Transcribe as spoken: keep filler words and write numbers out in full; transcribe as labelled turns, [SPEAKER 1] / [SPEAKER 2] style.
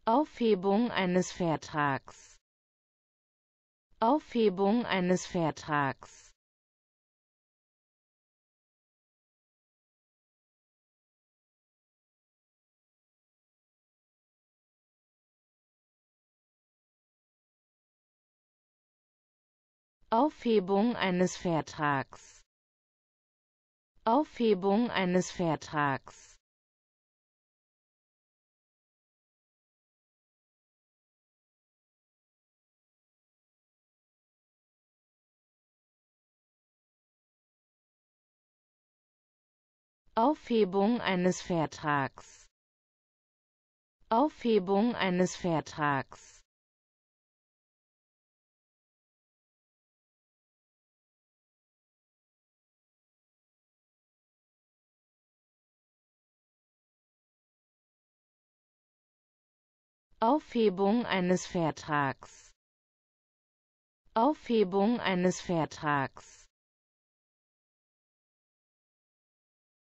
[SPEAKER 1] Aufhebung eines Vertrags. Aufhebung eines Vertrags. Aufhebung eines Vertrags. Aufhebung eines Vertrags. Aufhebung eines Vertrags. Aufhebung eines Vertrags. Aufhebung eines Vertrags. Aufhebung eines Vertrags.